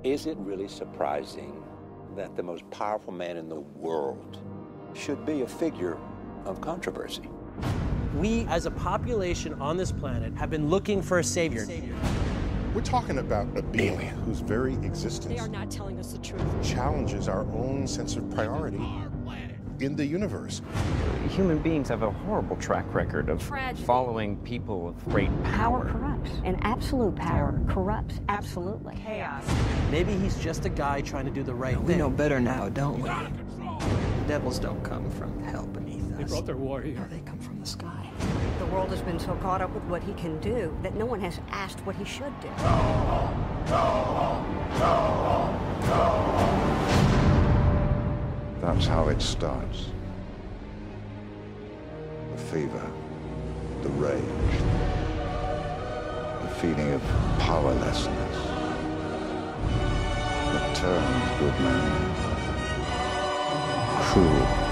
Is it really surprising that the most powerful man in the world should be a figure of controversy? We, as a population on this planet, have been looking for a savior. We're talking about a being whose very existence They are not telling us the truth. challenges our own sense of priority in the universe. Human beings have a horrible track record of Tragedy. following people of great Power power. corrupts, and absolute power corrupts absolutely. Chaos. Maybe he's just a guy trying to do the right We thing. know better now, don't we? Devils don't come from hell beneath us. They brought their war here. They come from the sky. The world has been so caught up with what he can do that no one has asked what he should do. That's how it starts. The fever, the rage, the feeling of powerlessness that turns good men cruel.